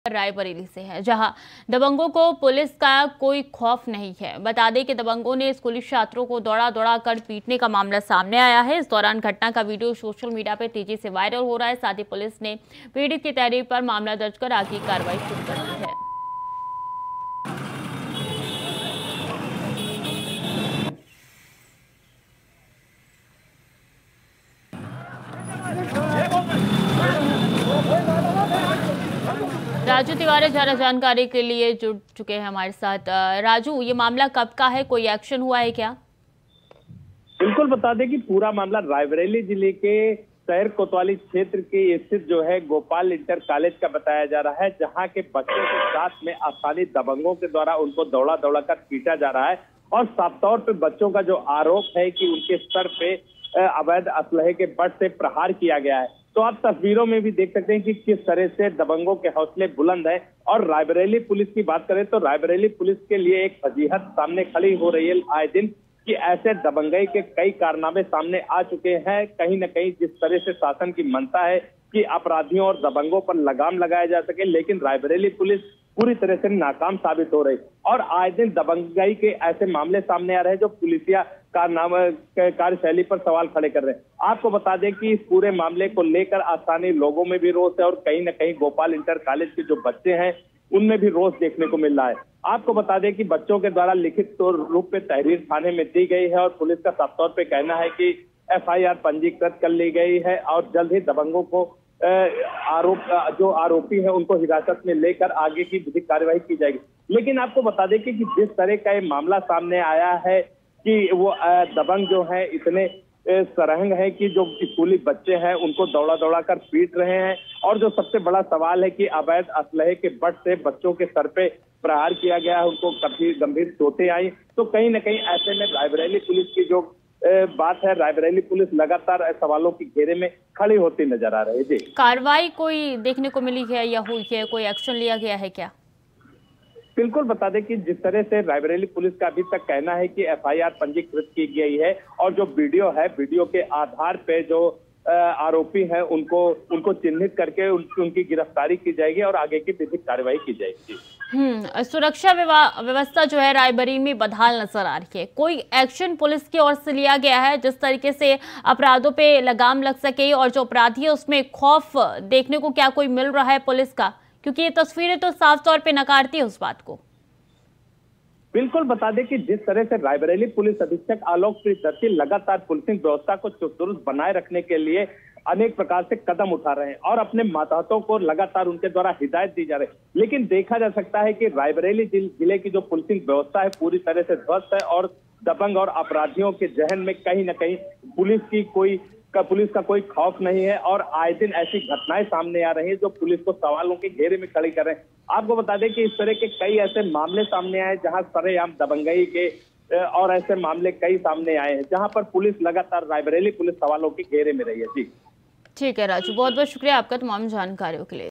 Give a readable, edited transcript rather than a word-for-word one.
रायबरेली से है, जहां दबंगों को पुलिस का कोई खौफ नहीं है। बता दें कि दबंगों ने स्कूली छात्रों को दौड़ा दौड़ा कर पीटने का मामला सामने आया है। इस दौरान घटना का वीडियो सोशल मीडिया पर तेजी से वायरल हो रहा है। साथ ही पुलिस ने पीड़ित की तहरीर पर मामला दर्ज कर आगे की कार्रवाई शुरू कर दी है। राजू तिवारी ज्यादा जानकारी के लिए जुड़ चुके हैं हमारे साथ। राजू, ये मामला कब का है, कोई एक्शन हुआ है क्या? बिल्कुल बता दें कि पूरा मामला रायबरेली जिले के शहर कोतवाली क्षेत्र के स्थित जो है गोपाल इंटर कॉलेज का बताया जा रहा है, जहां के बच्चों के साथ में आसानी दबंगों के द्वारा उनको दौड़ा दौड़ा कर पीटा जा रहा है। और साफ तौर पे बच्चों का जो आरोप है कि उनके सर पे अवैध असलहे के बट से प्रहार किया गया है। तो आप तस्वीरों में भी देख सकते हैं कि किस तरह से दबंगों के हौसले बुलंद है। और रायबरेली पुलिस की बात करें तो रायबरेली पुलिस के लिए एक फजीहत सामने खड़ी हो रही है आए दिन, कि ऐसे दबंगई के कई कारनामे सामने आ चुके हैं। कहीं न कहीं जिस तरह से शासन की मंशा है कि अपराधियों और दबंगों पर लगाम लगाया जा सके, लेकिन रायबरेली पुलिस पूरी तरह से नाकाम साबित हो रही। और आए दिन दबंगई के ऐसे मामले सामने आ रहे हैं जो पुलिसिया कारनामा कार्यशैली पर सवाल खड़े कर रहे हैं। आपको बता दें कि इस पूरे मामले को लेकर स्थानीय लोगों में भी रोष है और कहीं न कहीं गोपाल इंटर कॉलेज के जो बच्चे हैं उनमें भी रोष देखने को मिल रहा है। आपको बता दें कि बच्चों के द्वारा लिखित रूप में तहरीर थाने में दी गई है और पुलिस का साफ तौर पे कहना है कि FIR पंजीकृत कर ली गई है और जल्द ही दबंगों को जो आरोपी है उनको हिरासत में लेकर आगे की विधिक कार्यवाही की जाएगी। लेकिन आपको बता दें कि जिस तरह का ये मामला सामने आया है कि वो दबंग जो है इतने सरंग है कि जो स्कूली बच्चे हैं उनको दौड़ा दौड़ा कर पीट रहे हैं। और जो सबसे बड़ा सवाल है कि अवैध असलहे के बट से बच्चों के सर पे प्रहार किया गया है, उनको काफी गंभीर चोटें आई। तो कहीं न कहीं ऐसे में रायबरेली पुलिस की जो बात है, रायबरेली पुलिस लगातार सवालों की घेरे में खड़ी होती नजर आ रही है। जी, कार्रवाई कोई देखने को मिली है या हुई है, कोई एक्शन लिया गया है क्या? बिल्कुल बता दें कि जिस तरह से रायबरेली पुलिस का अभी तक कहना है कि FIR पंजीकृत की गई है और जो वीडियो है, वीडियो के आधार पे जो आरोपी हैं उनको चिन्हित करके उनकी गिरफ्तारी की जाएगी और आगे की विधिक कार्रवाई की जाएगी। सुरक्षा व्यवस्था जो है रायबरेली में बदहाल नजर आ रही है। कोई एक्शन पुलिस की ओर से लिया गया है जिस तरीके से अपराधों पे लगाम लग सके और जो अपराधी है उसमें खौफ देखने को क्या कोई मिल रहा है पुलिस का? क्योंकि ये तस्वीरें तो साफ तौर पे नकारती है उस बात को। बिल्कुल बता दें कि जिस तरह से रायबरेली पुलिस अधीक्षक आलोक प्रियदर्शी लगातार पुलिसिंग व्यवस्था को दुरुस्त बनाए रखने के लिए अनेक प्रकार से कदम उठा रहे हैं और अपने मातहतों को लगातार उनके द्वारा हिदायत दी जा रही है। लेकिन देखा जा सकता है कि रायबरेली जिले की जो पुलिसिंग व्यवस्था है पूरी तरह से ध्वस्त है और दबंग और अपराधियों के जहन में कहीं न कहीं पुलिस का कोई खौफ नहीं है। और आए दिन ऐसी घटनाएं सामने आ रही हैं जो पुलिस को सवालों के घेरे में खड़ी कर रहे हैं। आपको बता दें कि इस तरह के कई ऐसे मामले सामने आए जहां सरेआम दबंगई के और ऐसे मामले कई सामने आए हैं जहां पर पुलिस लगातार रायबरेली पुलिस सवालों के घेरे में रही है। जी, ठीक है राजू, बहुत बहुत शुक्रिया आपका तमाम जानकारियों के लिए।